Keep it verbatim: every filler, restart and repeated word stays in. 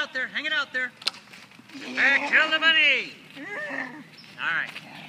out there. Hang it out there. Hey, kill the bunny. All right.